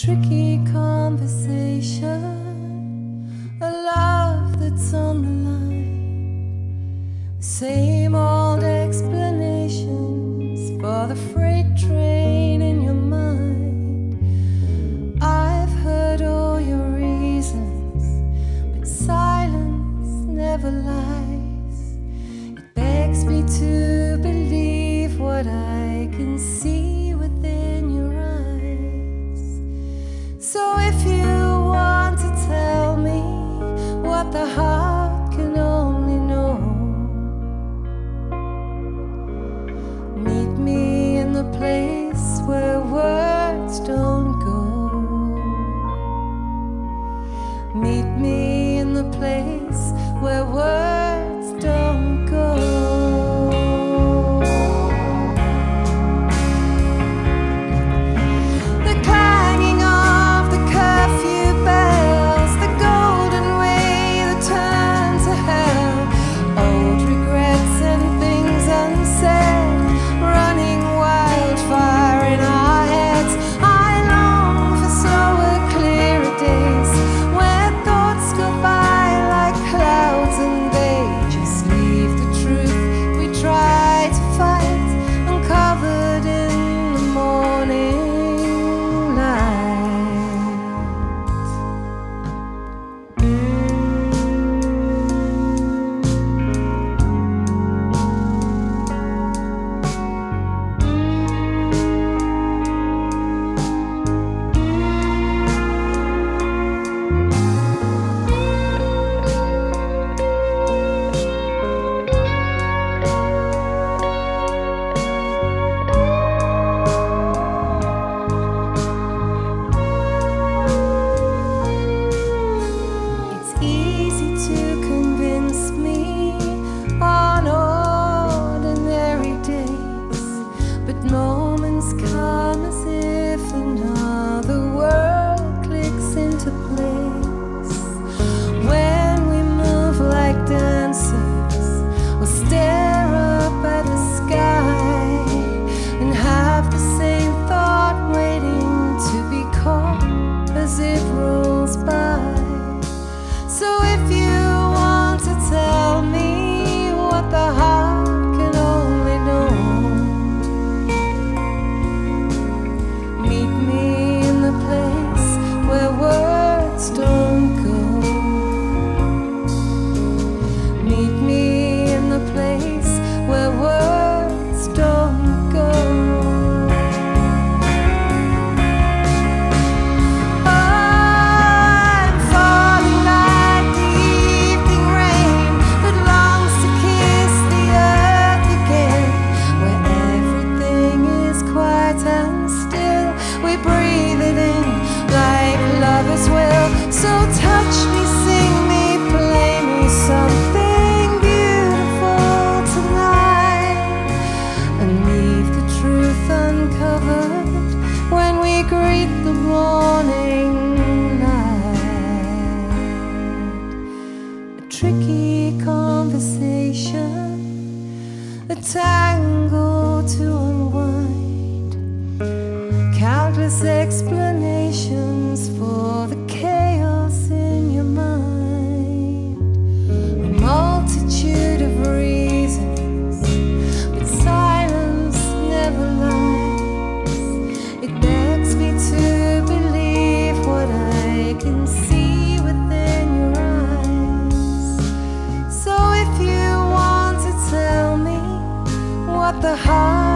tricky conversation, a love that's on the line, same old explanations for the freight train in your mind. I've heard all your reasons, but silence never lies. It begs me to believe what I can see within your eyes. So if you want to tell me what the heart can only know, meet me in the place where words don't go. Meet me in the place where words don't go. Explanations for the chaos in your mind, a multitude of reasons, but silence never lies. It begs me to believe what I can see within your eyes. So if you want to tell me what the heart